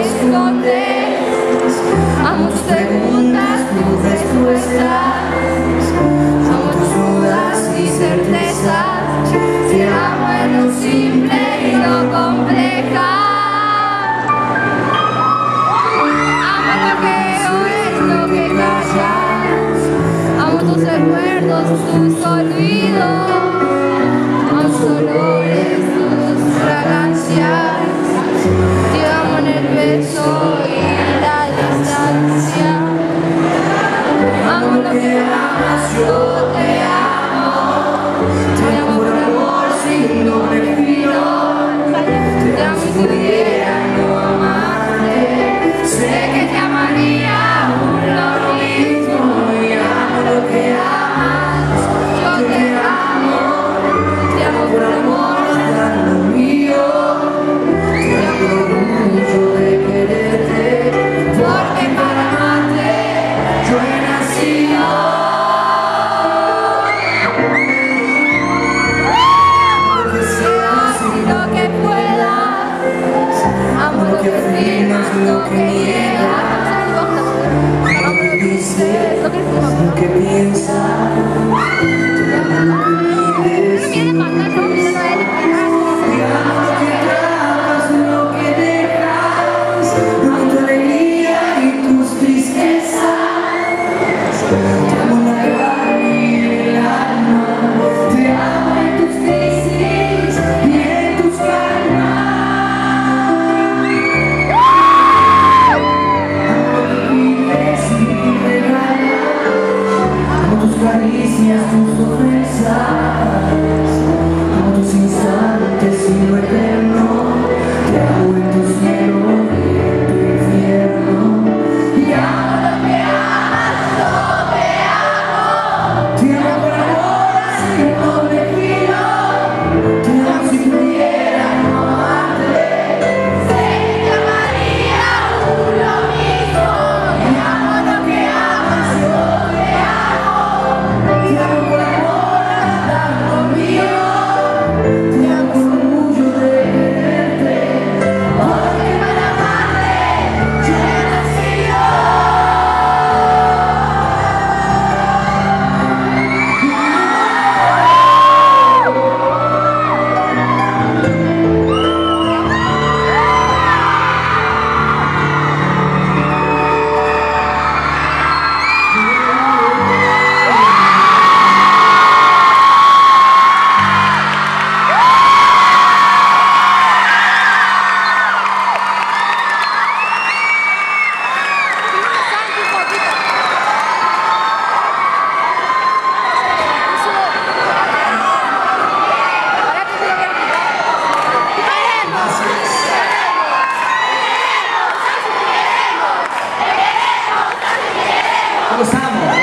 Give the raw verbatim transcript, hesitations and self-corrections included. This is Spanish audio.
escondes. Amo tus preguntas, tus respuestas. Amo tus dudas y certezas. Te amo en lo simple y lo compleja. Amo lo que oyes, lo que callas. Amo tus recuerdos, tus olvidos. Amo tus olores, tus fragancias. Te amo en el beso y la distancia. Amo lo que amas, yo te amo. Te amo por amor sin doble filo. Te amo si pudiera no amarte. Sé que te amaría aún lo mismo. Y amo lo que amas, yo te amo. Te amo por amor, hasta lo mío. Te amo mucho de quererte, porque para amarte yo he nacido. Porque seas y lo que puedas. Amo lo que afirmas, lo que niegas. Amo lo que dices, lo que piensas. Te amo lo que vives y lo que piensas. Te amo lo que atrapas, lo que dejas. Amo tu alegría y tus tristezas. Te amo la carne y el alma. Te amo en tus crisis y en tus calmas. Amo lo que vives y regalas. Amo tus caricias, tus sorpresas. Amo tus instantes y lo eterno. Te amo en tu cielo y en tu infierno. Y amo lo que amas, yo te amo. Te amo por amor, así no me filo. Te amo si pudiera no amarte. Sé que te amaría aún lo mismo. Y amo lo que amas, yo te amo. Te amo por amor, hasta lo mío. Te amo con orgullo de quererte, porque para amarte yo he nacido. Los amo.